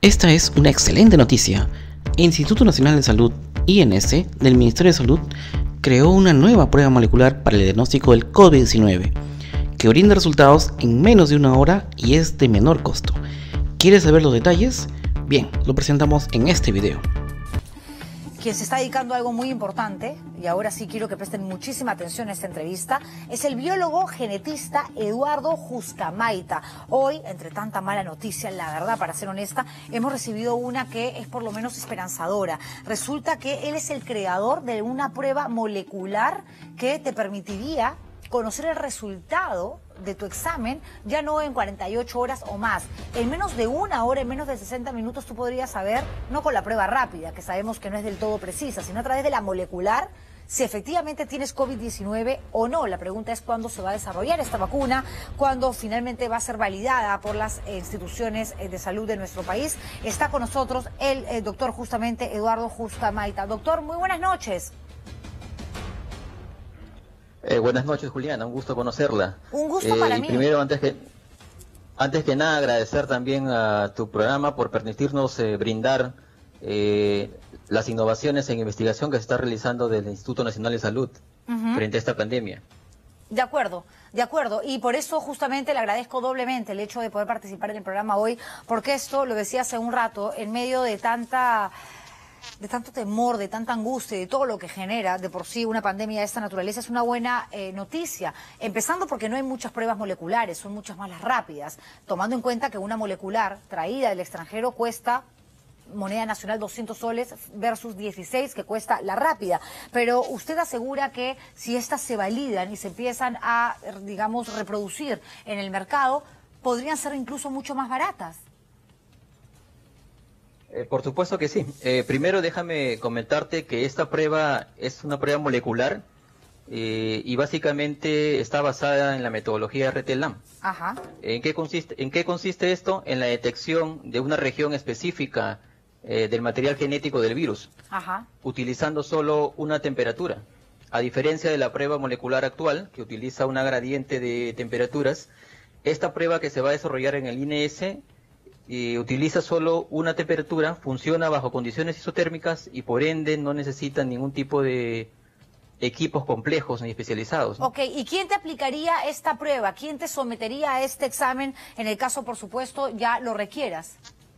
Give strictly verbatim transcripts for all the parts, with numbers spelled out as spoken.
Esta es una excelente noticia. El Instituto Nacional de Salud, I N S, del Ministerio de Salud, creó una nueva prueba molecular para el diagnóstico del COVID diecinueve, que brinda resultados en menos de una hora y es de menor costo. ¿Quieres saber los detalles? Bien, lo presentamos en este video. Quien se está dedicando a algo muy importante, y ahora sí quiero que presten muchísima atención a esta entrevista, es el biólogo genetista Eduardo Juscamaita. Hoy, entre tanta mala noticia, la verdad, para ser honesta, hemos recibido una que es por lo menos esperanzadora. Resulta que él es el creador de una prueba molecular que te permitiría conocer el resultado de tu examen, ya no en cuarenta y ocho horas o más. En menos de una hora, en menos de sesenta minutos, tú podrías saber, no con la prueba rápida, que sabemos que no es del todo precisa, sino a través de la molecular, si efectivamente tienes COVID diecinueve o no. La pregunta es cuándo se va a desarrollar esta vacuna, cuándo finalmente va a ser validada por las instituciones de salud de nuestro país. Está con nosotros el, el doctor justamente Eduardo Juscamaita. Doctor, muy buenas noches. Eh, buenas noches, Juliana, un gusto conocerla. Un gusto eh, para y mí. Primero, antes que, antes que nada, agradecer también a tu programa por permitirnos eh, brindar eh, las innovaciones en investigación que se está realizando del Instituto Nacional de Salud uh-huh. frente a esta pandemia. De acuerdo, de acuerdo. Y por eso justamente le agradezco doblemente el hecho de poder participar en el programa hoy, porque esto, lo decía hace un rato, en medio de tanta... de tanto temor, de tanta angustia, de todo lo que genera de por sí una pandemia de esta naturaleza, es una buena eh, noticia. Empezando porque no hay muchas pruebas moleculares, son muchas más las rápidas, tomando en cuenta que una molecular traída del extranjero cuesta moneda nacional doscientos soles versus dieciséis que cuesta la rápida. Pero usted asegura que si estas se validan y se empiezan a, digamos, reproducir en el mercado, podrían ser incluso mucho más baratas. Eh, por supuesto que sí. Eh, primero déjame comentarte que esta prueba es una prueba molecular eh, y básicamente está basada en la metodología R T LAMP. Ajá. ¿En qué consiste, en qué consiste esto? En la detección de una región específica eh, del material genético del virus, Ajá. utilizando solo una temperatura. A diferencia de la prueba molecular actual, que utiliza una gradiente de temperaturas, esta prueba que se va a desarrollar en el I N S y utiliza solo una temperatura, funciona bajo condiciones isotérmicas y por ende no necesita ningún tipo de equipos complejos ni especializados, ¿no? Ok, ¿y quién te aplicaría esta prueba? ¿Quién te sometería a este examen en el caso, por supuesto, ya lo requieras?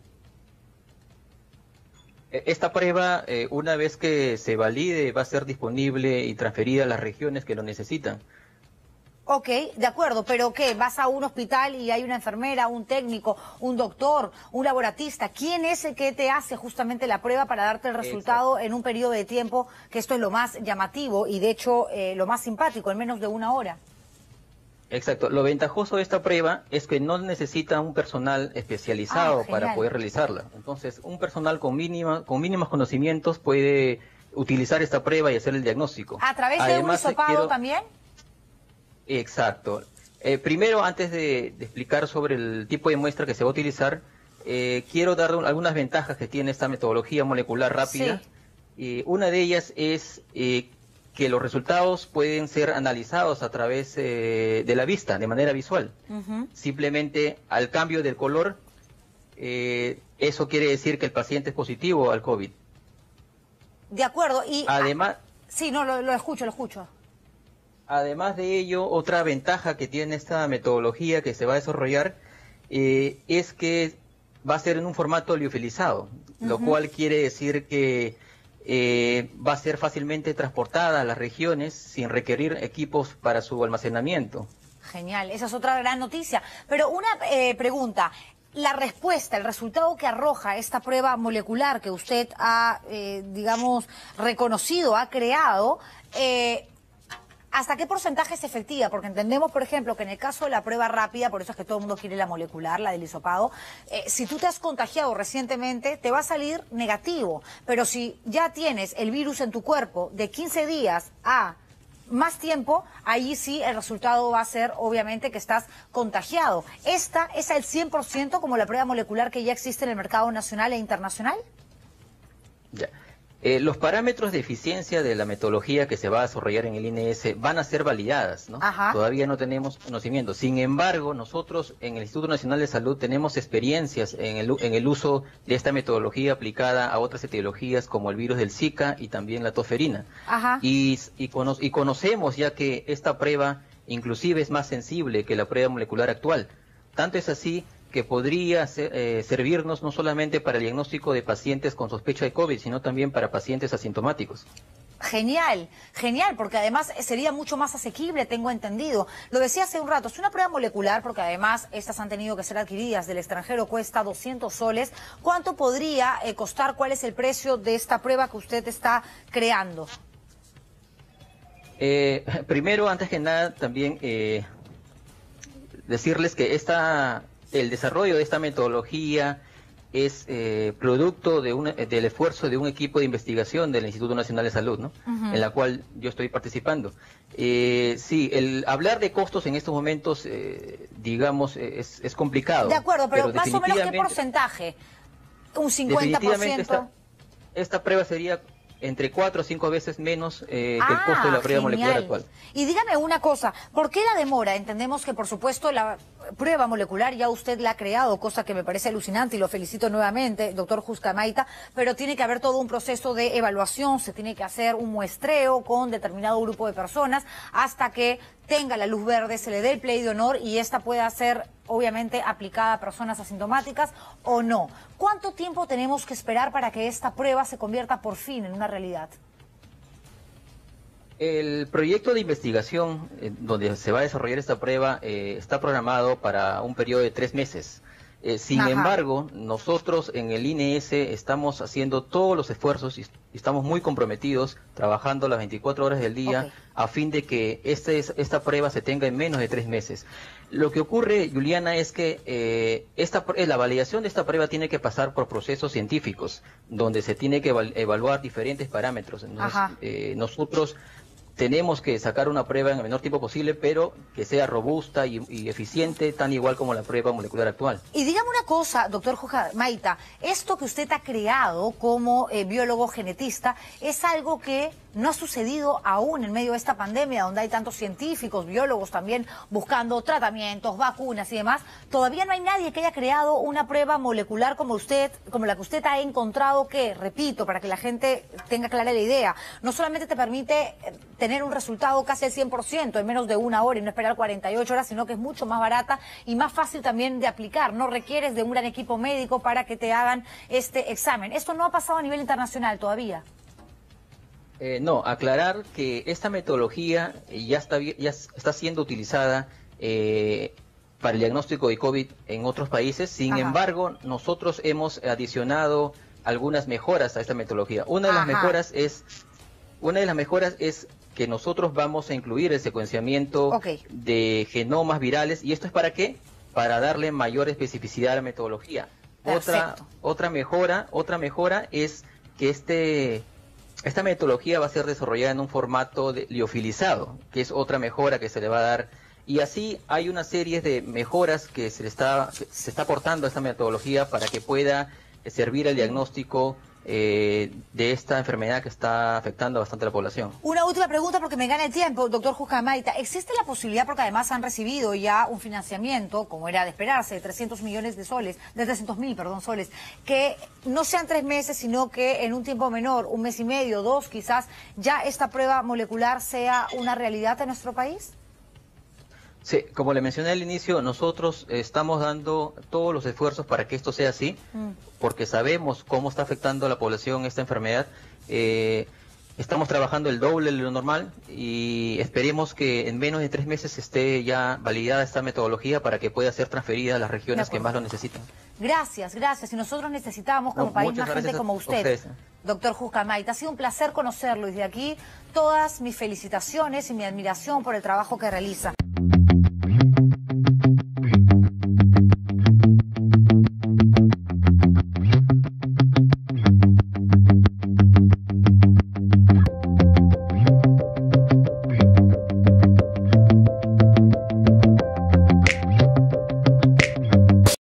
Esta prueba, eh, una vez que se valide, va a ser disponible y transferida a las regiones que lo necesitan. Ok, de acuerdo, pero ¿qué? ¿Vas a un hospital y hay una enfermera, un técnico, un doctor, un laboratista? ¿Quién es el que te hace justamente la prueba para darte el resultado Exacto. en un periodo de tiempo, que esto es lo más llamativo y de hecho eh, lo más simpático, en menos de una hora? Exacto. Lo ventajoso de esta prueba es que no necesita un personal especializado ah, para poder realizarla. Entonces, un personal con, mínima, con mínimos conocimientos puede utilizar esta prueba y hacer el diagnóstico. ¿A través Además, de un hisopado quiero... también? Exacto. Eh, primero, antes de, de explicar sobre el tipo de muestra que se va a utilizar, eh, quiero dar un, algunas ventajas que tiene esta metodología molecular rápida. Sí. Eh, una de ellas es eh, que los resultados pueden ser analizados a través eh, de la vista, de manera visual. Uh-huh. Simplemente al cambio del color, eh, eso quiere decir que el paciente es positivo al COVID. De acuerdo. Y además, ah, sí, no, lo, lo escucho, lo escucho. Además de ello, otra ventaja que tiene esta metodología que se va a desarrollar eh, es que va a ser en un formato liofilizado, uh-huh. lo cual quiere decir que eh, va a ser fácilmente transportada a las regiones sin requerir equipos para su almacenamiento. Genial, esa es otra gran noticia. Pero una eh, pregunta, la respuesta, el resultado que arroja esta prueba molecular que usted ha, eh, digamos, reconocido, ha creado, eh, ¿hasta qué porcentaje es efectiva? Porque entendemos, por ejemplo, que en el caso de la prueba rápida, por eso es que todo el mundo quiere la molecular, la del hisopado, eh, si tú te has contagiado recientemente, te va a salir negativo. Pero si ya tienes el virus en tu cuerpo de quince días a más tiempo, ahí sí el resultado va a ser, obviamente, que estás contagiado. ¿Esta es al cien por ciento como la prueba molecular que ya existe en el mercado nacional e internacional? Ya. Eh, los parámetros de eficiencia de la metodología que se va a desarrollar en el I N S van a ser validadas, ¿no? Ajá. Todavía no tenemos conocimiento. Sin embargo, nosotros en el Instituto Nacional de Salud tenemos experiencias en el, en el uso de esta metodología aplicada a otras etiologías como el virus del Zika y también la tosferina. Ajá. Y, y, cono y conocemos ya que esta prueba inclusive es más sensible que la prueba molecular actual. Tanto es así que podría ser, eh, servirnos no solamente para el diagnóstico de pacientes con sospecha de COVID, sino también para pacientes asintomáticos. Genial, genial, porque además sería mucho más asequible, tengo entendido. Lo decía hace un rato, es una prueba molecular, porque además estas han tenido que ser adquiridas del extranjero, cuesta doscientos soles. ¿Cuánto podría eh, costar? ¿Cuál es el precio de esta prueba que usted está creando? Eh, primero, antes que nada, también eh, decirles que esta... el desarrollo de esta metodología es eh, producto de un, del esfuerzo de un equipo de investigación del Instituto Nacional de Salud, ¿no? Uh-huh. En la cual yo estoy participando. Eh, sí, el hablar de costos en estos momentos, eh, digamos, es, es complicado. De acuerdo, pero, pero más o menos ¿qué porcentaje? ¿Un cincuenta por ciento? Esta, esta prueba sería entre cuatro o cinco veces menos eh, ah, que el costo de la prueba genial. molecular actual. Y dígame una cosa, ¿por qué la demora? Entendemos que, por supuesto, la prueba molecular ya usted la ha creado, cosa que me parece alucinante y lo felicito nuevamente, doctor Juscamaita, pero tiene que haber todo un proceso de evaluación, se tiene que hacer un muestreo con determinado grupo de personas hasta que tenga la luz verde, se le dé el play de honor y esta pueda ser, obviamente, aplicada a personas asintomáticas o no. ¿Cuánto tiempo tenemos que esperar para que esta prueba se convierta por fin en una realidad? El proyecto de investigación eh, donde se va a desarrollar esta prueba eh, está programado para un periodo de tres meses. Eh, sin Ajá. embargo, nosotros en el I N S estamos haciendo todos los esfuerzos y estamos muy comprometidos, trabajando las veinticuatro horas del día, okay. a fin de que este, esta prueba se tenga en menos de tres meses. Lo que ocurre, Juliana, es que eh, esta, la validación de esta prueba tiene que pasar por procesos científicos, donde se tiene que evaluar diferentes parámetros. Entonces, eh, nosotros tenemos que sacar una prueba en el menor tiempo posible, pero que sea robusta y, y eficiente, tan igual como la prueba molecular actual. Y dígame una cosa, doctor Juscamaita, esto que usted ha creado como eh, biólogo genetista es algo que no ha sucedido aún en medio de esta pandemia, donde hay tantos científicos, biólogos también buscando tratamientos, vacunas y demás. Todavía no hay nadie que haya creado una prueba molecular como usted, como la que usted ha encontrado, que, repito, para que la gente tenga clara la idea, no solamente te permite tener un resultado casi al cien por ciento en menos de una hora y no esperar cuarenta y ocho horas, sino que es mucho más barata y más fácil también de aplicar. No requieres de un gran equipo médico para que te hagan este examen. Esto no ha pasado a nivel internacional todavía. Eh, no, aclarar que esta metodología ya está, ya está siendo utilizada eh, para el diagnóstico de COVID en otros países. Sin Ajá. embargo, nosotros hemos adicionado algunas mejoras a esta metodología. Una de las Ajá. mejoras es una de las mejoras es que nosotros vamos a incluir el secuenciamiento okay. de genomas virales. ¿Y esto es para qué? Para darle mayor especificidad a la metodología. Otra, otra mejora, otra mejora es que este Esta metodología va a ser desarrollada en un formato de liofilizado, que es otra mejora que se le va a dar. Y así hay una serie de mejoras que se le está, se está aportando a esta metodología para que pueda servir al diagnóstico eh, de esta enfermedad que está afectando bastante a la población. Una última pregunta porque me gana el tiempo, doctor Juscamaita. ¿Existe la posibilidad, porque además han recibido ya un financiamiento, como era de esperarse, de trescientos millones de soles, de trescientos mil, perdón, soles, que no sean tres meses, sino que en un tiempo menor, un mes y medio, dos quizás, ya esta prueba molecular sea una realidad en nuestro país? Sí, como le mencioné al inicio, nosotros estamos dando todos los esfuerzos para que esto sea así, mm. porque sabemos cómo está afectando a la población esta enfermedad. Eh, estamos trabajando el doble de lo normal y esperemos que en menos de tres meses esté ya validada esta metodología para que pueda ser transferida a las regiones que más lo necesitan. Gracias, gracias. Y nosotros necesitamos como no, país más gente como usted, ustedes. Doctor Juscamaita. Ha sido un placer conocerlo y de aquí todas mis felicitaciones y mi admiración por el trabajo que realiza.